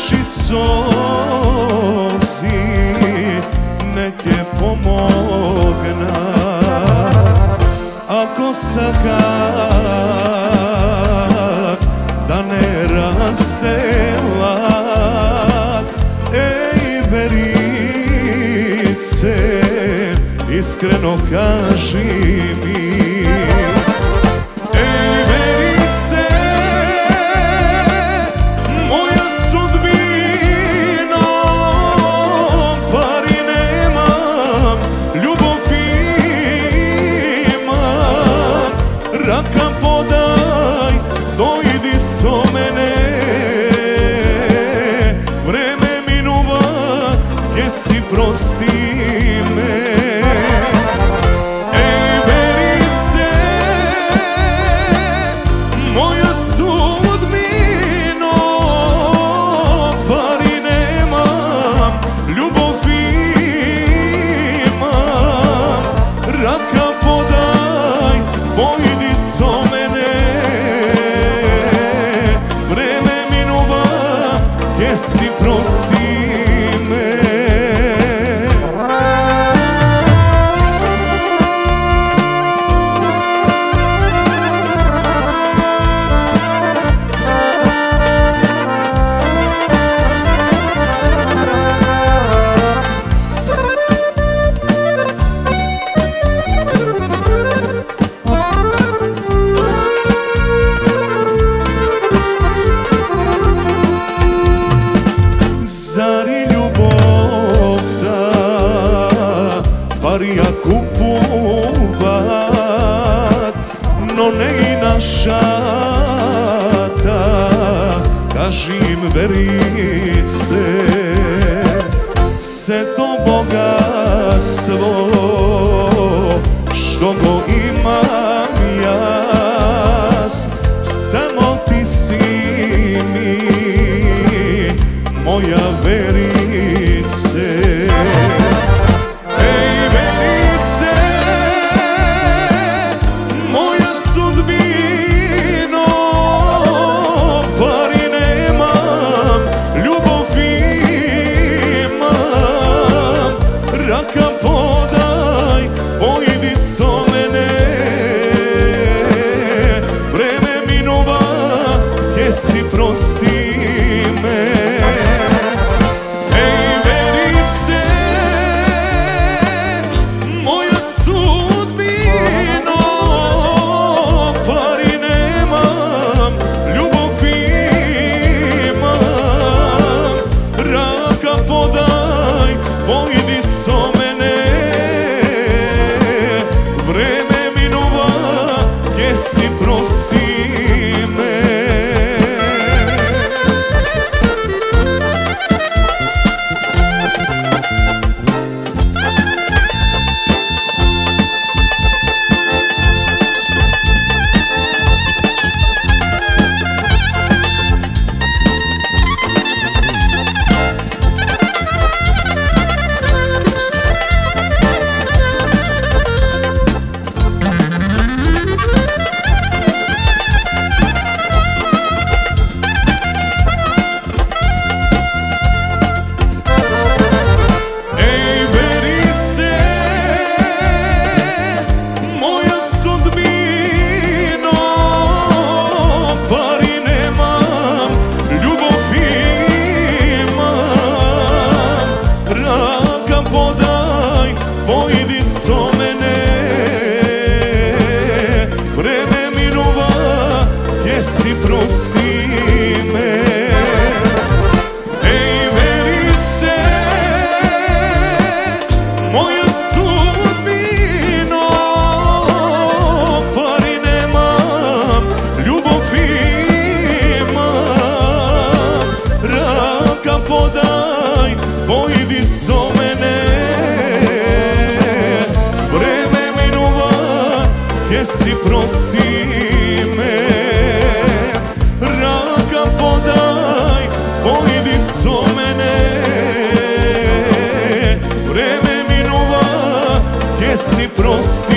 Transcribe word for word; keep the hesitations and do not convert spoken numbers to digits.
oči solzi neke pomogna. Ako sakak da ne rastela, ej verice, iskreno kaži mi. Ej verice, moja sudbino, pari nemam, ljubov imam. Raka podaj, dojdi so mene, vreme minuva, gdje si prosti me. Ej verice, moja sudbino, pari nemam, ljubov imam. Raka podaj, pojdi so mene, vreme minuva, gdje si prosti me. Zari ljubov ta parija kupovat, no ne i naša ta, kažim verice, se to bogatstvo što go imam jas, samo ti si mi moja verice. Ej verice, moja sudbino, pari nemam, ljubov imam. Raka podaj, pojdi so mene, vreme minuva, gdje si prosti me. Sudbino, pari nemam, ljubov imam. Raka podaj, pojdi so mene, vreme minuva, gdje si prosti me. Pojdi so mene, vreme minuva, gdje si prosti me. Ej verice, moja sudbino, pari nemam, ljubov imam. Raka podaj, pojdi so mene, gdje si prosti me. Raka podaj, pojdi so mene, vreme minuva, gdje si prosti